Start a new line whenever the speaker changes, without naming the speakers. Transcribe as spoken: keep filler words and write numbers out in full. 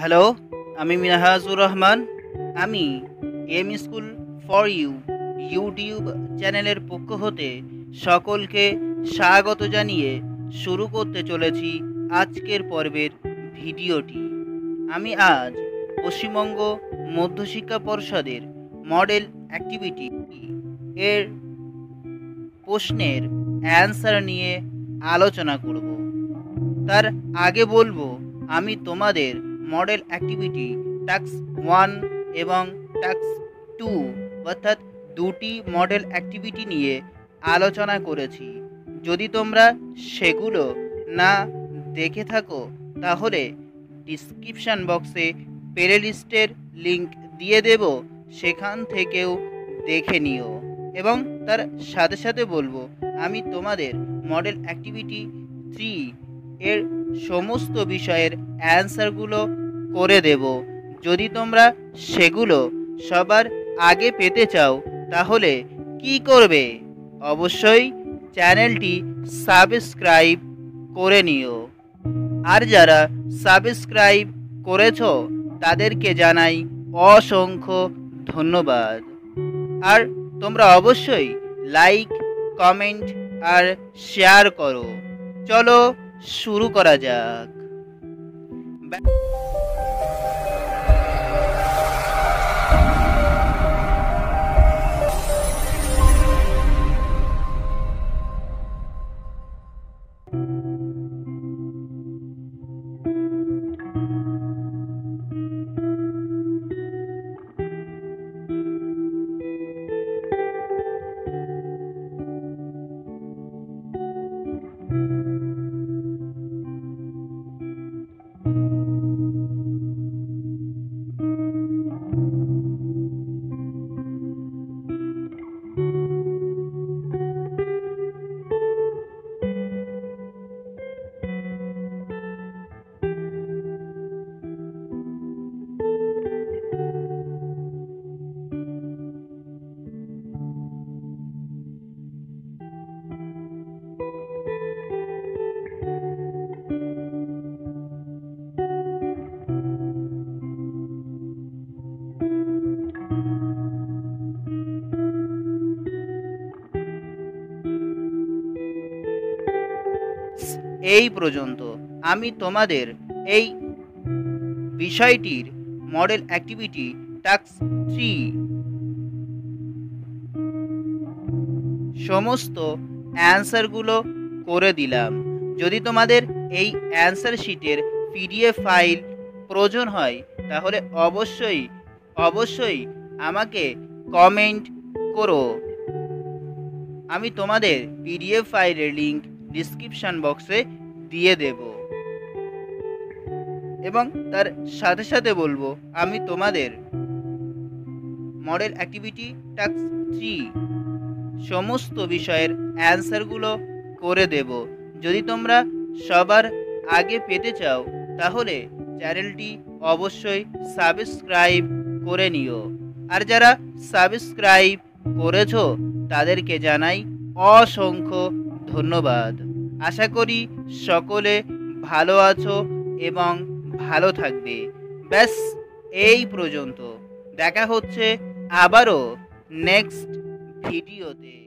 Hello, আমি মিনহাজুর রহমান। আমি M school for you YouTube চ্যানেলের পক্ষ হতে সকলকে স্বাগত জানিয়ে শুরু করতে চলেছি আজকের পর্বের ভিডিওটি। আমি আজ পশ্চিমবঙ্গ মধ্যশিক্ষা পর্ষদের মডেল অ্যাক্টিভিটি এর প্রশ্নের অ্যান্সার নিয়ে আলোচনা করব। তার আগে বলবো, আমি তোমাদের মডেল অ্যাক্টিভিটি টাস্ক ওয়ান এবং টাস্ক টু অর্থাৎ দুটি মডেল অ্যাক্টিভিটি নিয়ে আলোচনা করেছি। যদি তোমরা সেগুলো না দেখে থাকো তাহলে ডিসক্রিপশান বক্সে প্লে লিস্টের লিঙ্ক দিয়ে দেব, সেখান থেকেও দেখে নিও। এবং তার সাথে সাথে বলবো, আমি তোমাদের মডেল অ্যাক্টিভিটি থ্রি এর সমস্ত বিষয়ের অ্যান্সারগুলো করে দেব। যদি তোমরা সেগুলো সবার আগে পেতে চাও তাহলে কি করবে? অবশ্যই চ্যানেলটি সাবস্ক্রাইব করে নিও। আর যারা সাবস্ক্রাইব করেছো তাদেরকে জানাই অসংখ্য ধন্যবাদ। আর তোমরা অবশ্যই লাইক, কমেন্ট আর শেয়ার করো। চলো শুরু করা যাক। এই পর্যন্ত আমি তোমাদের এই বিষয়টির মডেল অ্যাক্টিভিটি টাস্ক থ্রি সমস্ত অ্যান্সারগুলো করে দিলাম। যদি তোমাদের এই অ্যান্সার শিটের পিডিএফ ফাইল প্রয়োজন হয় তাহলে অবশ্যই অবশ্যই আমাকে কমেন্ট করো। আমি তোমাদের পিডিএফ ফাইলের লিঙ্ক ডিসক্রিপশান বক্সে দিয়ে দেব। এবং তার সাথে সাথে বলবো, আমি তোমাদের মডেল অ্যাক্টিভিটি টাস্ক থ্রি সমস্ত বিষয়ের অ্যান্সারগুলো করে দেব। যদি তোমরা সবার আগে পেতে চাও তাহলে চ্যানেলটি অবশ্যই সাবস্ক্রাইব করে নিও। আর যারা সাবস্ক্রাইব করেছো তাদেরকে জানাই অসংখ্য ধন্যবাদ। আশা করি সকলে ভালো আছো এবং ভালো থাকবে। ব্যাস এই পর্যন্ত। দেখা হচ্ছে আবারও নেক্সট ভিডিওতে।